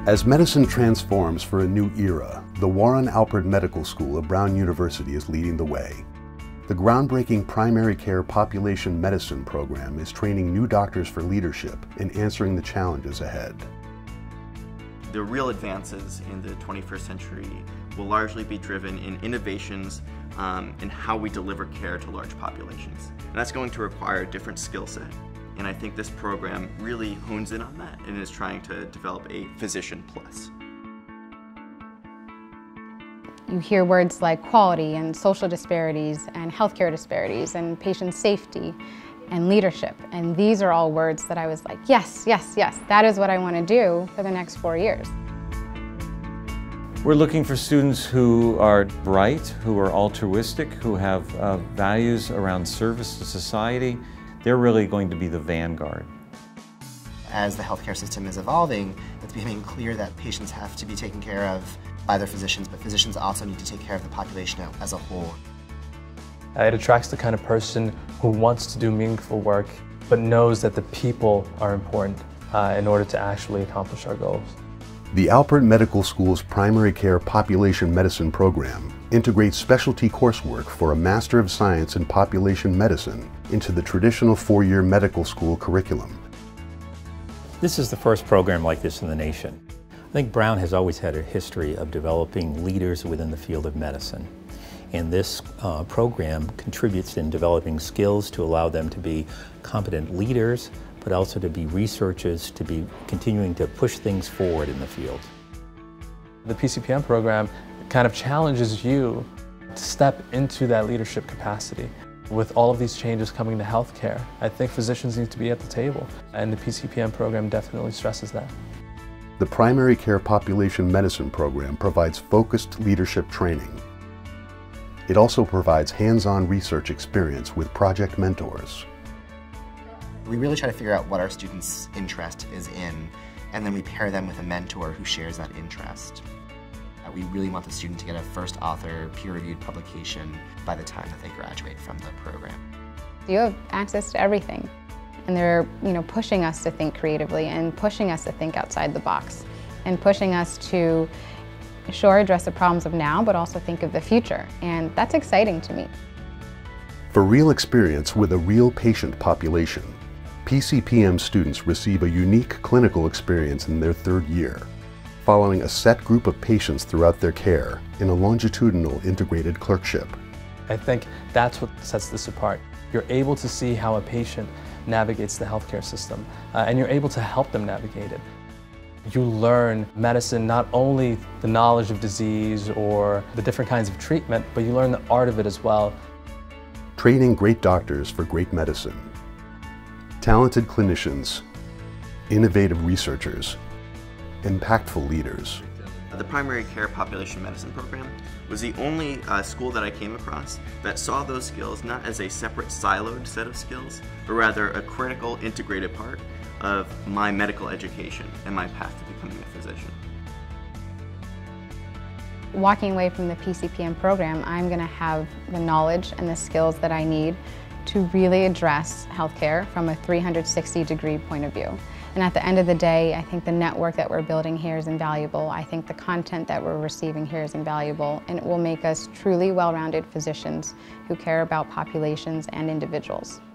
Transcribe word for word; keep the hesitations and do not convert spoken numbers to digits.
As medicine transforms for a new era, the Warren Alpert Medical School of Brown University is leading the way. The groundbreaking primary care population medicine program is training new doctors for leadership and answering the challenges ahead. The real advances in the twenty-first century will largely be driven in innovations um, in how we deliver care to large populations. And that's going to require a different skill set. And I think this program really hones in on that and is trying to develop a physician plus. You hear words like quality and social disparities and healthcare disparities and patient safety and leadership. And these are all words that I was like, yes, yes, yes, that is what I want to do for the next four years. We're looking for students who are bright, who are altruistic, who have uh, values around service to society. They're really going to be the vanguard. As the healthcare system is evolving, it's becoming clear that patients have to be taken care of by their physicians, but physicians also need to take care of the population as a whole. It attracts the kind of person who wants to do meaningful work, but knows that the people are important uh, in order to actually accomplish our goals. The Alpert Medical School's primary care population medicine program integrates specialty coursework for a Master of Science in Population Medicine into the traditional four-year medical school curriculum. This is the first program like this in the nation. I think Brown has always had a history of developing leaders within the field of medicine. And this uh, program contributes in developing skills to allow them to be competent leaders, but also to be researchers, to be continuing to push things forward in the field. The P C P M program kind of challenges you to step into that leadership capacity. With all of these changes coming to healthcare, I think physicians need to be at the table, and the P C P M program definitely stresses that. The primary care population medicine program provides focused leadership training. It also provides hands-on research experience with project mentors. We really try to figure out what our students' interest is in, and then we pair them with a mentor who shares that interest. Uh, we really want the student to get a first author, peer-reviewed publication by the time that they graduate from the program. You have access to everything. And they're, you know, pushing us to think creatively and pushing us to think outside the box and pushing us to, sure, address the problems of now, but also think of the future. And that's exciting to me. For real experience with a real patient population, P C P M students receive a unique clinical experience in their third year, following a set group of patients throughout their care in a longitudinal integrated clerkship. I think that's what sets this apart. You're able to see how a patient navigates the healthcare system, uh, and you're able to help them navigate it. You learn medicine, not only the knowledge of disease or the different kinds of treatment, but you learn the art of it as well. Training great doctors for great medicine. Talented clinicians, innovative researchers, impactful leaders. The primary care population medicine program was the only uh, school that I came across that saw those skills not as a separate siloed set of skills, but rather a critical integrated part of my medical education and my path to becoming a physician. Walking away from the P C P M program, I'm going to have the knowledge and the skills that I need to really address healthcare from a three hundred sixty degree point of view. And at the end of the day, I think the network that we're building here is invaluable. I think the content that we're receiving here is invaluable, and it will make us truly well-rounded physicians who care about populations and individuals.